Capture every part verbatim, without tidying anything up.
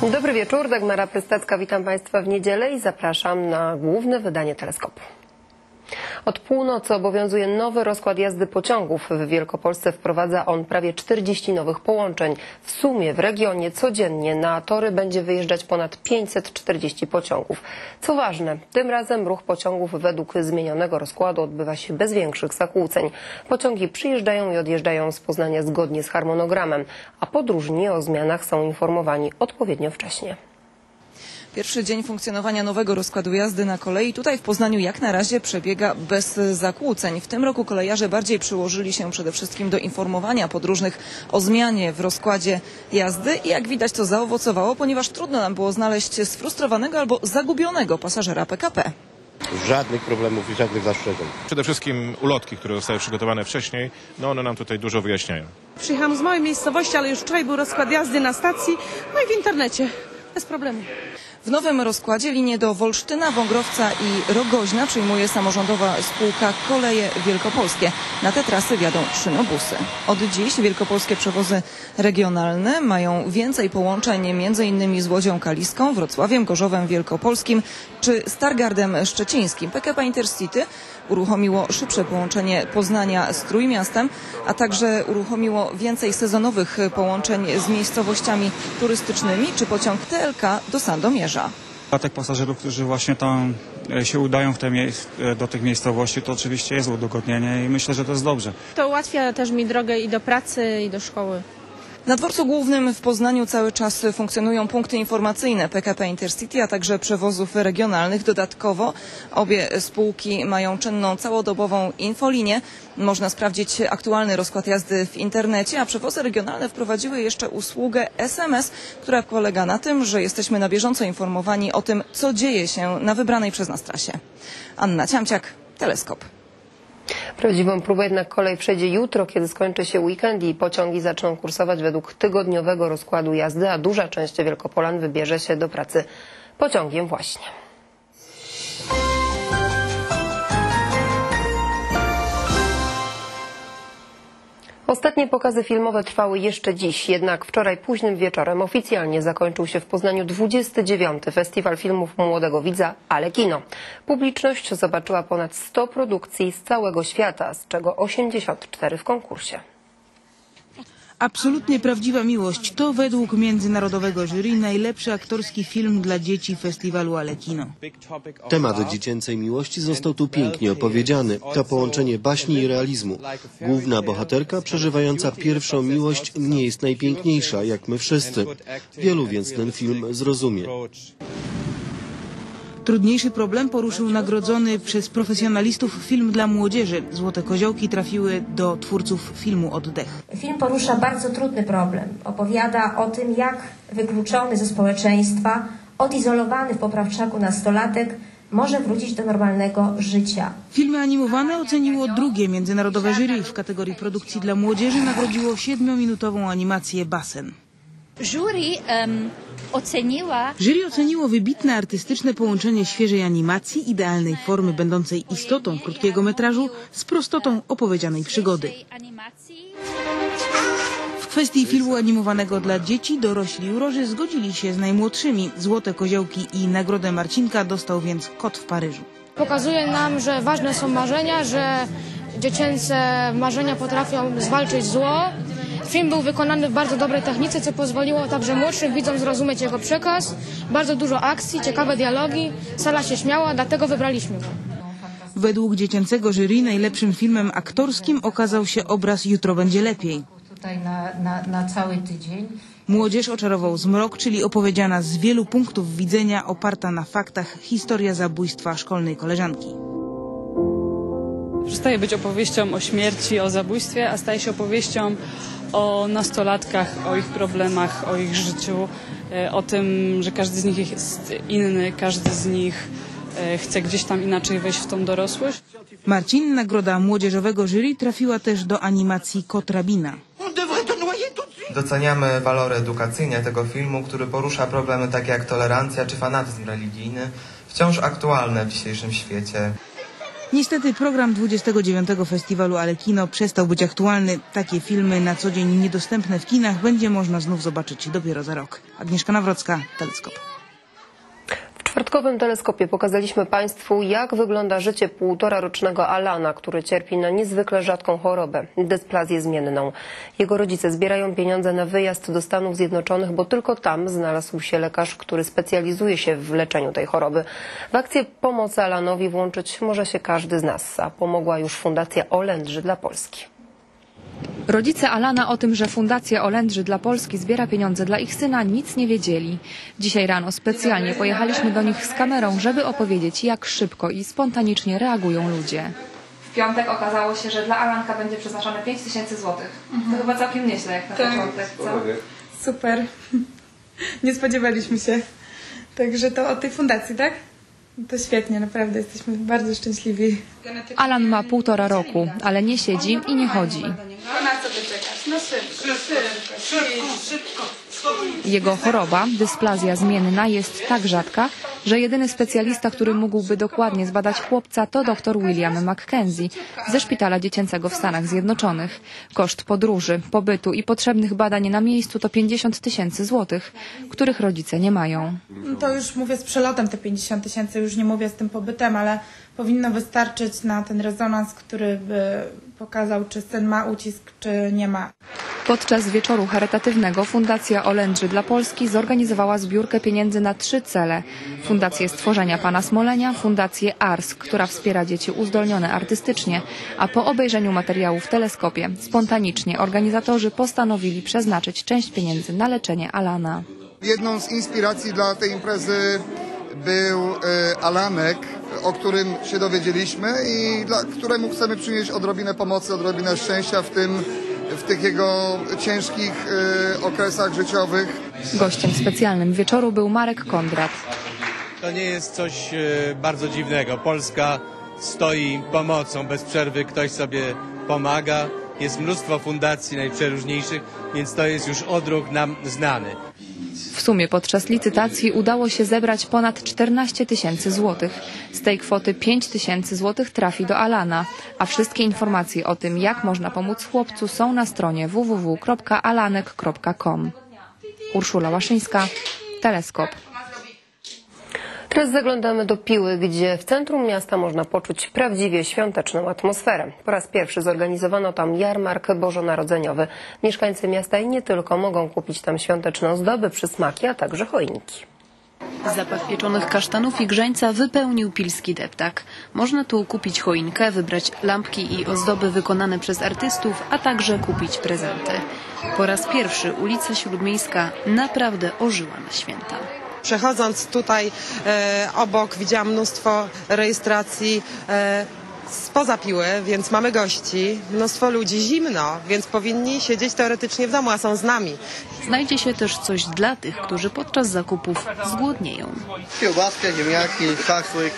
Dobry wieczór, Dagmara Prystacka, witam Państwa w niedzielę i zapraszam na główne wydanie Teleskopu. Od północy obowiązuje nowy rozkład jazdy pociągów. W Wielkopolsce wprowadza on prawie czterdzieści nowych połączeń. W sumie w regionie codziennie na tory będzie wyjeżdżać ponad pięćset czterdzieści pociągów. Co ważne, tym razem ruch pociągów według zmienionego rozkładu odbywa się bez większych zakłóceń. Pociągi przyjeżdżają i odjeżdżają z Poznania zgodnie z harmonogramem, a podróżni o zmianach są informowani odpowiednio wcześnie. Pierwszy dzień funkcjonowania nowego rozkładu jazdy na kolei tutaj w Poznaniu jak na razie przebiega bez zakłóceń. W tym roku kolejarze bardziej przyłożyli się przede wszystkim do informowania podróżnych o zmianie w rozkładzie jazdy i jak widać to zaowocowało, ponieważ trudno nam było znaleźć sfrustrowanego albo zagubionego pasażera P K P. Żadnych problemów i żadnych zastrzeżeń. Przede wszystkim ulotki, które zostały przygotowane wcześniej, no one nam tutaj dużo wyjaśniają. Przyjechałam z małej miejscowości, ale już wczoraj był rozkład jazdy na stacji, no i w internecie, bez problemu. W nowym rozkładzie linie do Wolsztyna, Wągrowca i Rogoźna przyjmuje samorządowa spółka Koleje Wielkopolskie. Na te trasy wjadą szynobusy. Od dziś wielkopolskie przewozy regionalne mają więcej połączeń między innymi z Łodzią Kaliską, Wrocławiem, Gorzowem Wielkopolskim czy Stargardem Szczecińskim. P K P Intercity uruchomiło szybsze połączenie Poznania z Trójmiastem, a także uruchomiło więcej sezonowych połączeń z miejscowościami turystycznymi czy pociąg T L K do Sandomierza. Dla tych pasażerów, którzy właśnie tam się udają w te do tych miejscowości, to oczywiście jest udogodnienie i myślę, że to jest dobrze. To ułatwia też mi drogę i do pracy, i do szkoły. Na dworcu głównym w Poznaniu cały czas funkcjonują punkty informacyjne P K P Intercity, a także przewozów regionalnych. Dodatkowo obie spółki mają czynną całodobową infolinię. Można sprawdzić aktualny rozkład jazdy w internecie, a przewozy regionalne wprowadziły jeszcze usługę S M S, która polega na tym, że jesteśmy na bieżąco informowani o tym, co dzieje się na wybranej przez nas trasie. Anna Ciamciak, Teleskop. Prawdziwą próbę jednak kolej przejdzie jutro, kiedy skończy się weekend i pociągi zaczną kursować według tygodniowego rozkładu jazdy, a duża część Wielkopolan wybierze się do pracy pociągiem właśnie. Ostatnie pokazy filmowe trwały jeszcze dziś, jednak wczoraj późnym wieczorem oficjalnie zakończył się w Poznaniu dwudziesty dziewiąty Festiwal Filmów Młodego Widza Alekino. Publiczność zobaczyła ponad sto produkcji z całego świata, z czego osiemdziesiąt cztery w konkursie. Absolutnie prawdziwa miłość to według międzynarodowego jury najlepszy aktorski film dla dzieci festiwalu Alekino. Temat dziecięcej miłości został tu pięknie opowiedziany. To połączenie baśni i realizmu. Główna bohaterka przeżywająca pierwszą miłość nie jest najpiękniejsza, jak my wszyscy. Wielu więc ten film zrozumie. Trudniejszy problem poruszył nagrodzony przez profesjonalistów film dla młodzieży. Złote koziołki trafiły do twórców filmu Oddech. Film porusza bardzo trudny problem. Opowiada o tym, jak wykluczony ze społeczeństwa, odizolowany w poprawczaku nastolatek może wrócić do normalnego życia. Filmy animowane oceniło drugie międzynarodowe jury. W kategorii produkcji dla młodzieży nagrodziło siedmiominutową animację Basen. Jury um, oceniła... Jury oceniło wybitne artystyczne połączenie świeżej animacji, idealnej formy będącej istotą krótkiego metrażu z prostotą opowiedzianej przygody. W kwestii filmu animowanego dla dzieci dorośli jurorzy zgodzili się z najmłodszymi. Złote koziołki i nagrodę Marcinka dostał więc Kot w Paryżu. Pokazuje nam, że ważne są marzenia, że dziecięce marzenia potrafią zwalczyć zło. Film był wykonany w bardzo dobrej technice, co pozwoliło także młodszym widzom zrozumieć jego przekaz. Bardzo dużo akcji, ciekawe dialogi, sala się śmiała, dlatego wybraliśmy go. Według dziecięcego jury najlepszym filmem aktorskim okazał się obraz Jutro będzie lepiej. Tutaj na, na, na cały tydzień. Młodzież oczarował Zmrok, czyli opowiedziana z wielu punktów widzenia, oparta na faktach historia zabójstwa szkolnej koleżanki. Przestaje być opowieścią o śmierci, o zabójstwie, a staje się opowieścią o nastolatkach, o ich problemach, o ich życiu, o tym, że każdy z nich jest inny, każdy z nich chce gdzieś tam inaczej wejść w tą dorosłość. Marcin, nagroda młodzieżowego jury, trafiła też do animacji Kot Rabina. Doceniamy walory edukacyjne tego filmu, który porusza problemy takie jak tolerancja czy fanatyzm religijny, wciąż aktualne w dzisiejszym świecie. Niestety program dwudziestego dziewiątego Festiwalu Ale Kino przestał być aktualny. Takie filmy na co dzień niedostępne w kinach będzie można znów zobaczyć dopiero za rok. Agnieszka Nawrocka, Teleskop. W czwartkowym Teleskopie pokazaliśmy Państwu, jak wygląda życie półtorarocznego Alana, który cierpi na niezwykle rzadką chorobę – dysplazję zmienną. Jego rodzice zbierają pieniądze na wyjazd do Stanów Zjednoczonych, bo tylko tam znalazł się lekarz, który specjalizuje się w leczeniu tej choroby. W akcję pomocy Alanowi włączyć może się każdy z nas, a pomogła już Fundacja Olędrzy dla Polski. Rodzice Alana o tym, że Fundacja Olędrzy dla Polski zbiera pieniądze dla ich syna, nic nie wiedzieli. Dzisiaj rano specjalnie pojechaliśmy do nich z kamerą, żeby opowiedzieć, jak szybko i spontanicznie reagują ludzie. W piątek okazało się, że dla Alanka będzie przeznaczone pięć tysięcy złotych. To chyba całkiem nieźle jak na początek, co? Super. Nie spodziewaliśmy się. Także to od tej fundacji, tak? To świetnie, naprawdę jesteśmy bardzo szczęśliwi. Alan ma półtora roku, ale nie siedzi i nie chodzi. Na co ty czekasz? No szybko, szybko, szybko, szybko. Jego choroba, dysplazja zmienna, jest tak rzadka, że jedyny specjalista, który mógłby dokładnie zbadać chłopca, to dr William Mackenzie ze Szpitala Dziecięcego w Stanach Zjednoczonych. Koszt podróży, pobytu i potrzebnych badań na miejscu to pięćdziesiąt tysięcy złotych, których rodzice nie mają. To już mówię z przelotem te pięćdziesiąt tysięcy, już nie mówię z tym pobytem, ale powinno wystarczyć na ten rezonans, który by pokazał, czy syn ma ucisk, czy nie ma. Podczas wieczoru charytatywnego Fundacja Olędrzy dla Polski zorganizowała zbiórkę pieniędzy na trzy cele. Fundację Stworzenia Pana Smolenia, Fundację Ars, która wspiera dzieci uzdolnione artystycznie, a po obejrzeniu materiału w Teleskopie spontanicznie organizatorzy postanowili przeznaczyć część pieniędzy na leczenie Alana. Jedną z inspiracji dla tej imprezy był e, Alanek, o którym się dowiedzieliśmy i dla któremu chcemy przynieść odrobinę pomocy, odrobinę szczęścia w tym, w tych jego ciężkich e, okresach życiowych. Gościem specjalnym wieczoru był Marek Kondrat. To nie jest coś e, bardzo dziwnego. Polska stoi pomocą bez przerwy, ktoś sobie pomaga. Jest mnóstwo fundacji najprzeróżniejszych, więc to jest już odruch nam znany. W sumie podczas licytacji udało się zebrać ponad czternaście tysięcy złotych. Z tej kwoty pięć tysięcy złotych trafi do Alana, a wszystkie informacje o tym, jak można pomóc chłopcu, są na stronie w w w kropka alanek kropka com. Urszula Łaszyńska, Teleskop. Teraz zaglądamy do Piły, gdzie w centrum miasta można poczuć prawdziwie świąteczną atmosferę. Po raz pierwszy zorganizowano tam jarmark bożonarodzeniowy. Mieszkańcy miasta i nie tylko mogą kupić tam świąteczne ozdoby, przysmaki, a także choinki. Zapach pieczonych kasztanów i grzańca wypełnił pilski deptak. Można tu kupić choinkę, wybrać lampki i ozdoby wykonane przez artystów, a także kupić prezenty. Po raz pierwszy ulica Śródmiejska naprawdę ożyła na święta. Przechodząc tutaj e, obok widziałam mnóstwo rejestracji e, spoza Piły, więc mamy gości, mnóstwo ludzi, zimno, więc powinni siedzieć teoretycznie w domu, a są z nami. Znajdzie się też coś dla tych, którzy podczas zakupów zgłodnieją. Kiełbaska, ziemniaki, szaszłyk,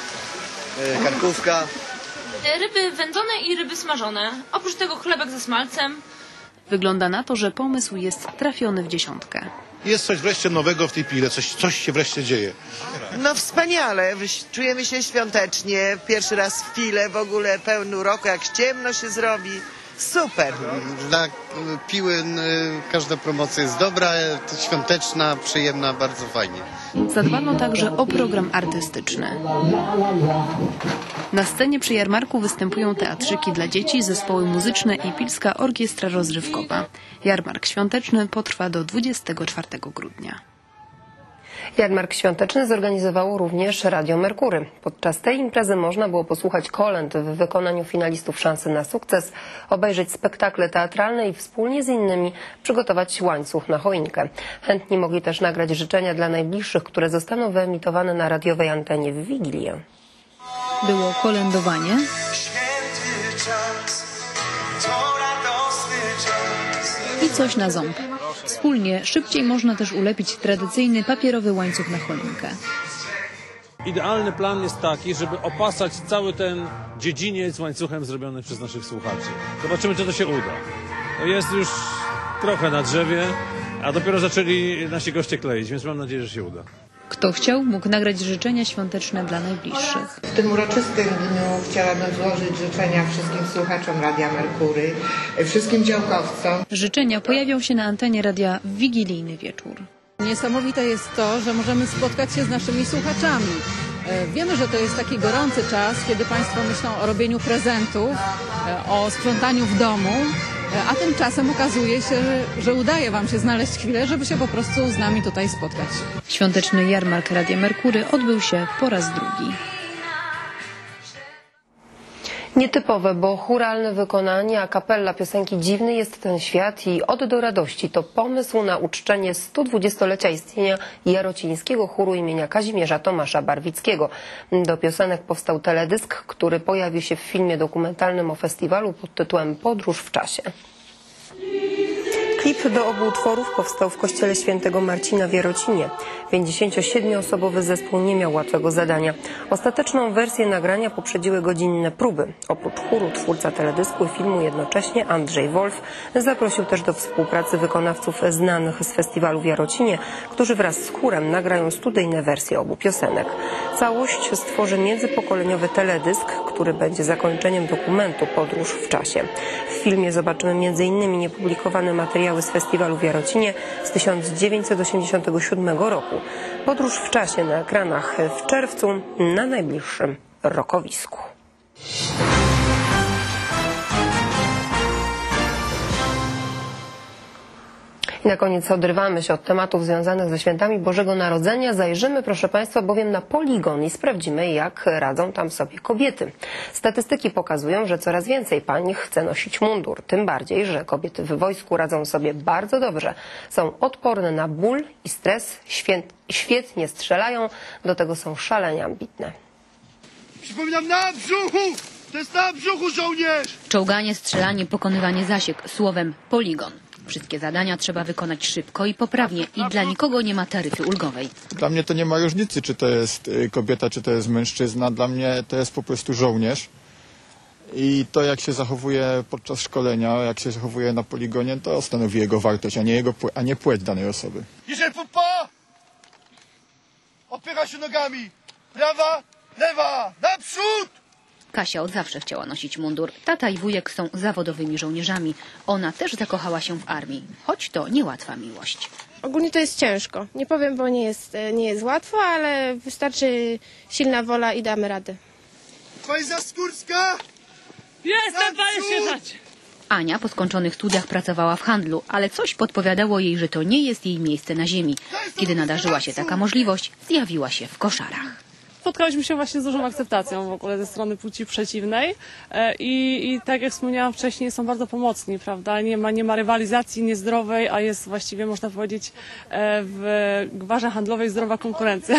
e, karkówka. Ryby wędzone i ryby smażone. Oprócz tego chlebek ze smalcem. Wygląda na to, że pomysł jest trafiony w dziesiątkę. Jest coś wreszcie nowego w tej Pile, coś, coś się wreszcie dzieje. No wspaniale, czujemy się świątecznie, pierwszy raz w Pile, w ogóle pełny roku, jak ciemno się zrobi, super. Dla Piły każda promocja jest dobra, świąteczna, przyjemna, bardzo fajnie. Zadbano także o program artystyczny. Na scenie przy jarmarku występują teatrzyki dla dzieci, zespoły muzyczne i Pilska Orkiestra Rozrywkowa. Jarmark świąteczny potrwa do dwudziestego czwartego grudnia. Jarmark świąteczny zorganizowało również Radio Merkury. Podczas tej imprezy można było posłuchać kolęd w wykonaniu finalistów Szansy na sukces, obejrzeć spektakle teatralne i wspólnie z innymi przygotować łańcuch na choinkę. Chętni mogli też nagrać życzenia dla najbliższych, które zostaną wyemitowane na radiowej antenie w Wigilię. Było kolędowanie, i coś na ząb. Wspólnie szybciej można też ulepić tradycyjny papierowy łańcuch na choinkę. Idealny plan jest taki, żeby opasać cały ten dziedziniec łańcuchem zrobiony przez naszych słuchaczy. Zobaczymy, czy to się uda. To jest już trochę na drzewie, a dopiero zaczęli nasi goście kleić, więc mam nadzieję, że się uda. Kto chciał, mógł nagrać życzenia świąteczne dla najbliższych. W tym uroczystym dniu chciałabym złożyć życzenia wszystkim słuchaczom Radia Merkury, wszystkim działkowcom. Życzenia pojawią się na antenie radia w wigilijny wieczór. Niesamowite jest to, że możemy spotkać się z naszymi słuchaczami. Wiemy, że to jest taki gorący czas, kiedy Państwo myślą o robieniu prezentów, o sprzątaniu w domu, a tymczasem okazuje się, że udaje Wam się znaleźć chwilę, żeby się po prostu z nami tutaj spotkać. Świąteczny jarmark Radia Merkury odbył się po raz drugi. Nietypowe, bo chóralne wykonanie a cappella piosenki Dziwny jest ten świat i Ode do radości to pomysł na uczczenie stu dwudziestolecia istnienia jarocińskiego chóru imienia Kazimierza Tomasza Barwickiego. Do piosenek powstał teledysk, który pojawił się w filmie dokumentalnym o festiwalu pod tytułem Podróż w czasie. Klip do obu utworów powstał w kościele świętego Marcina w Jarocinie. pięćdziesięciosiedmioosobowy zespół nie miał łatwego zadania. Ostateczną wersję nagrania poprzedziły godzinne próby. Oprócz chóru twórca teledysku i filmu jednocześnie Andrzej Wolf zaprosił też do współpracy wykonawców znanych z festiwalu w Jarocinie, którzy wraz z chórem nagrają studyjne wersje obu piosenek. Całość stworzy międzypokoleniowy teledysk, który będzie zakończeniem dokumentu Podróż w czasie. W filmie zobaczymy między innymi niepublikowane materiały z festiwalu w Jarocinie z tysiąc dziewięćset osiemdziesiątego siódmego roku. Podróż w czasie na ekranach w czerwcu na najbliższym rokowisku. I na koniec odrywamy się od tematów związanych ze świętami Bożego Narodzenia. Zajrzymy, proszę Państwa, bowiem na poligon i sprawdzimy, jak radzą tam sobie kobiety. Statystyki pokazują, że coraz więcej pań chce nosić mundur. Tym bardziej, że kobiety w wojsku radzą sobie bardzo dobrze. Są odporne na ból i stres, świetnie strzelają, do tego są szalenie ambitne. Przypominam, na brzuchu! To jest na brzuchu żołnierz! Czołganie, strzelanie, pokonywanie zasiek. Słowem poligon. Wszystkie zadania trzeba wykonać szybko i poprawnie i dla nikogo nie ma taryfy ulgowej. Dla mnie to nie ma różnicy, czy to jest kobieta, czy to jest mężczyzna. Dla mnie to jest po prostu żołnierz. I to, jak się zachowuje podczas szkolenia, jak się zachowuje na poligonie, to stanowi jego wartość, a nie, jego, a nie płeć danej osoby. Jeżeli pupa! Odpycha się nogami! Prawa, lewa, naprzód! Kasia od zawsze chciała nosić mundur. Tata i wujek są zawodowymi żołnierzami. Ona też zakochała się w armii, choć to niełatwa miłość. Ogólnie to jest ciężko. Nie powiem, bo nie jest, nie jest łatwo, ale wystarczy silna wola i damy radę. Pani Zaskórska! Jestem, panie sierżancie! Ania po skończonych studiach pracowała w handlu, ale coś podpowiadało jej, że to nie jest jej miejsce na ziemi. Kiedy nadarzyła się taka możliwość, zjawiła się w koszarach. Spotkaliśmy się właśnie z dużą akceptacją w ogóle ze strony płci przeciwnej i, i tak jak wspomniałam wcześniej, są bardzo pomocni, prawda? Nie ma, nie ma rywalizacji niezdrowej, a jest właściwie, można powiedzieć, w gwarze handlowej zdrowa konkurencja.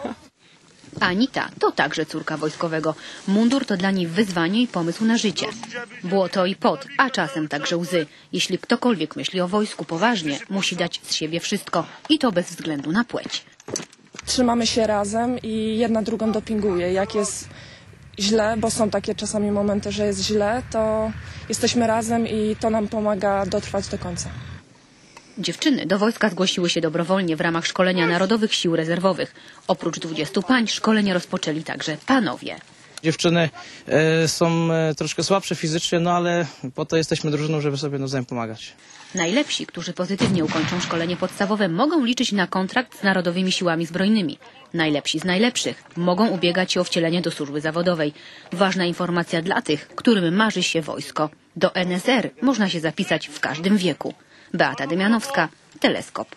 Anita to także córka wojskowego. Mundur to dla niej wyzwanie i pomysł na życie. Błoto i pot, a czasem także łzy. Jeśli ktokolwiek myśli o wojsku poważnie, musi dać z siebie wszystko i to bez względu na płeć. Trzymamy się razem i jedna drugą dopinguje. Jak jest źle, bo są takie czasami momenty, że jest źle, to jesteśmy razem i to nam pomaga dotrwać do końca. Dziewczyny do wojska zgłosiły się dobrowolnie w ramach szkolenia Narodowych Sił Rezerwowych. Oprócz dwudziestu pań szkolenie rozpoczęli także panowie. Dziewczyny y, są y, troszkę słabsze fizycznie, no ale po to jesteśmy drużyną, żeby sobie nawzajem pomagać. Najlepsi, którzy pozytywnie ukończą szkolenie podstawowe, mogą liczyć na kontrakt z Narodowymi Siłami Zbrojnymi. Najlepsi z najlepszych mogą ubiegać się o wcielenie do służby zawodowej. Ważna informacja dla tych, którym marzy się wojsko. Do N S R można się zapisać w każdym wieku. Beata Dymianowska, Teleskop.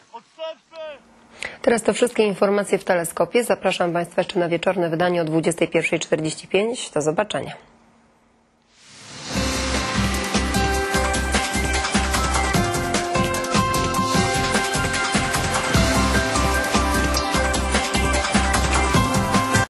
Teraz to wszystkie informacje w Teleskopie. Zapraszam Państwa jeszcze na wieczorne wydanie o dwudziestej pierwszej czterdzieści pięć. Do zobaczenia.